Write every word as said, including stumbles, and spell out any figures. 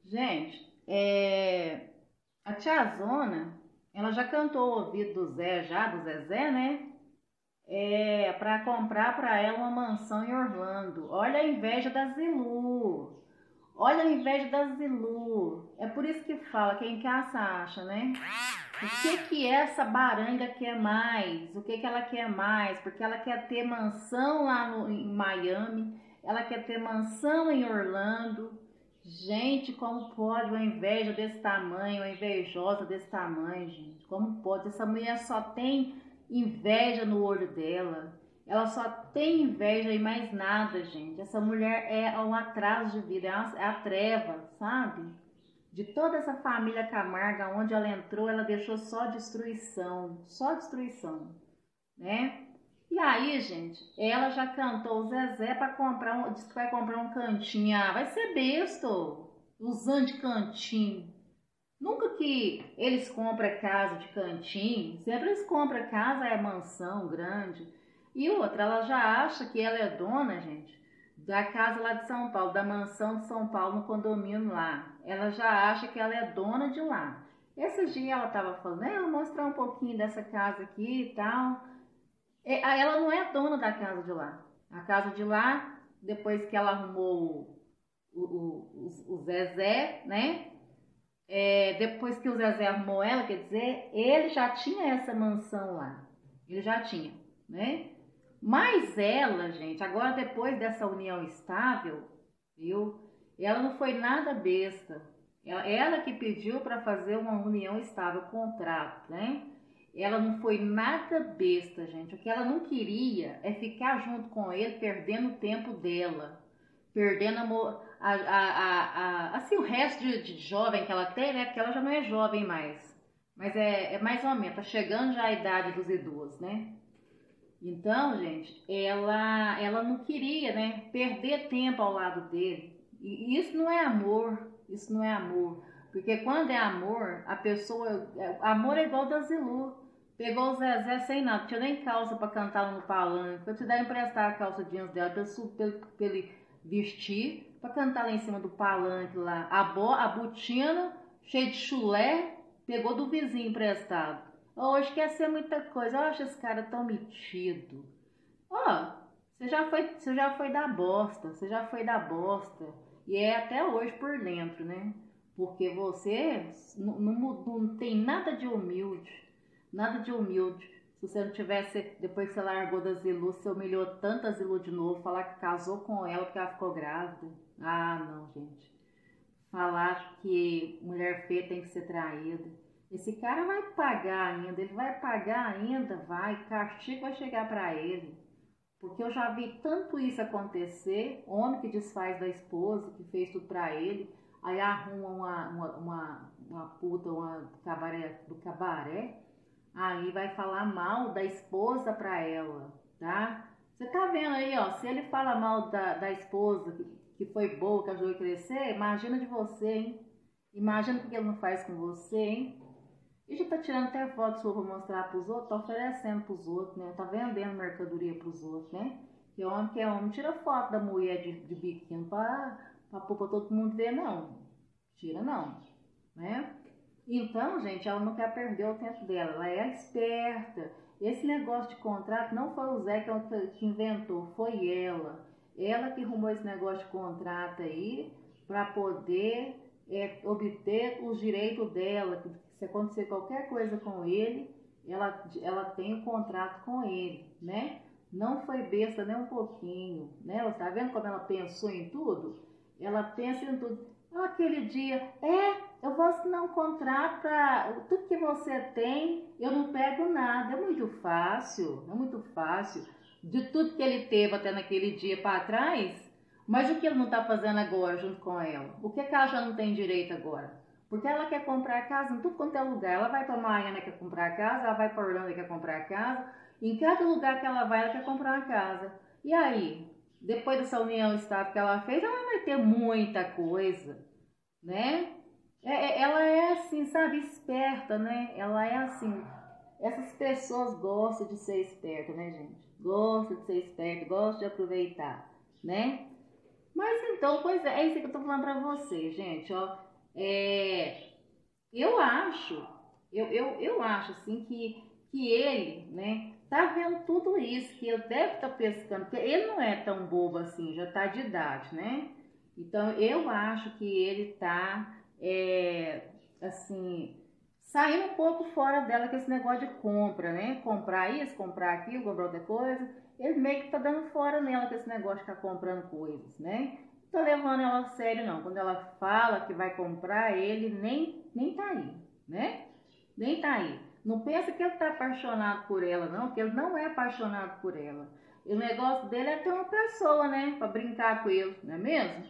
Gente, é, a tiazona, ela já cantou o ouvido do Zé, já, do Zezé, né? É, para comprar para ela uma mansão em Orlando. Olha a inveja da Zilu. Olha a inveja da Zilu. É por isso que fala, quem caça acha, né? O que que essa baranga quer mais? O que que ela quer mais? Porque ela quer ter mansão lá no, em Miami, ela quer ter mansão em Orlando. Gente, como pode uma inveja desse tamanho, uma invejosa desse tamanho, gente? Como pode? Essa mulher só tem inveja no olho dela. Ela só tem inveja e mais nada, gente. Essa mulher é um atraso de vida, é a, é a treva, sabe? De toda essa família Camarga, onde ela entrou, ela deixou só destruição, só destruição, né? E aí, gente, ela já cantou o Zezé para comprar um, disse que vai comprar um cantinho. Ah, vai ser besta, usando de cantinho. Nunca que eles compram casa de cantinho, sempre eles compram casa, é mansão grande. E outra, ela já acha que ela é dona, gente, da casa lá de São Paulo, da mansão de São Paulo, no condomínio lá. Ela já acha que ela é dona de lá. Esses dias ela estava falando, né, eu vou mostrar um pouquinho dessa casa aqui e tal. E, ela não é dona da casa de lá. A casa de lá, depois que ela arrumou o, o, o, o Zezé, né? É, depois que o Zezé arrumou ela, quer dizer, ele já tinha essa mansão lá. Ele já tinha, né? Mas ela, gente, agora depois dessa união estável, viu? Ela não foi nada besta. Ela, ela que pediu para fazer uma união estável, contrato, né? Ela não foi nada besta, gente. O que ela não queria é ficar junto com ele, perdendo o tempo dela, perdendo a, a, a, a, assim, o resto de, de jovem que ela tem, né? Porque ela já não é jovem mais. Mas é, é mais ou menos, tá chegando já a idade dos idosos, né? Então, gente, ela, ela não queria, né, perder tempo ao lado dele. E isso não é amor, isso não é amor. Porque quando é amor, a pessoa. Amor é igual da Zilu. Pegou o Zezé sem nada, não tinha nem calça para cantar no palanque. Eu te dar emprestar a calça jeans dela para ele vestir, para cantar lá em cima do palanque lá. A, bo, a botina cheia de chulé, pegou do vizinho emprestado. Hoje quer ser muita coisa. Eu acho esse cara tão metido. Ó, oh, você já foi, você já foi da bosta, você já foi da bosta. E é até hoje por dentro, né? Porque você não, não, não tem nada de humilde. Nada de humilde. Se você não tivesse, depois que você largou da Zilu, você humilhou tanto a Zilu de novo, falar que casou com ela porque ela ficou grávida. Ah, não, gente. Falar que mulher feia tem que ser traída. Esse cara vai pagar ainda, ele vai pagar ainda, vai, castigo vai chegar para ele. Porque eu já vi tanto isso acontecer, homem que desfaz da esposa, que fez tudo para ele, aí arruma uma, uma, uma, uma puta uma do, cabaré, do cabaré, aí vai falar mal da esposa para ela, tá? Você tá vendo aí, ó, se ele fala mal da, da esposa, que, que foi boa, que ajudou a crescer, imagina de você, hein? Imagina o que ele não faz com você, hein? E já tá tirando até foto sua pra mostrar pros outros, tá oferecendo pros outros, né? Tá vendendo mercadoria pros outros, né? Que homem que é homem, tira foto da mulher de, de biquíni pra, pra pôr pra todo mundo ver, não. Tira não, né? Então, gente, ela não quer perder o tempo dela, ela é esperta. Esse negócio de contrato não foi o Zé que inventou, foi ela. Ela que arrumou esse negócio de contrato aí para poder é, obter os direitos dela. Se acontecer qualquer coisa com ele, ela, ela tem o um contrato com ele, né? Não foi besta nem um pouquinho, né? Você tá vendo como ela pensou em tudo? Ela pensa em tudo. Aquele dia, é, eu vou assinar um contrato para tudo que você tem, eu não pego nada. É muito fácil, é muito fácil. De tudo que ele teve até naquele dia para trás, mas o que ele não está fazendo agora junto com ela? O que, que ela já não tem direito agora? Porque ela quer comprar casa em tudo quanto é lugar. Ela vai para Miami, quer comprar casa, ela vai para Orlando, quer comprar casa. Em cada lugar que ela vai, ela quer comprar uma casa. E aí? Depois dessa união estável que ela fez, ela vai ter muita coisa, né? É, é, ela é assim, sabe, esperta, né? Ela é assim. Essas pessoas gostam de ser esperta, né, gente? Gostam de ser esperta, gostam de aproveitar, né? Mas então, pois é, é isso que eu tô falando pra você, gente, ó. É, eu acho, eu, eu, eu acho assim que, que ele, né, tá vendo tudo isso, que ele deve estar tá pescando, porque ele não é tão bobo assim, já tá de idade, né? Então eu acho que ele tá, é, assim, saindo um pouco fora dela com esse negócio de compra, né? Comprar isso, comprar aquilo, comprar outra coisa. Ele meio que tá dando fora nela com esse negócio de ficar comprando coisas, né? Não tô levando ela a sério não. Quando ela fala que vai comprar, ele nem, nem tá aí, né? Nem tá aí. Não pensa que ele tá apaixonado por ela, não, porque ele não é apaixonado por ela. E o negócio dele é ter uma pessoa, né, pra brincar com ele, não é mesmo?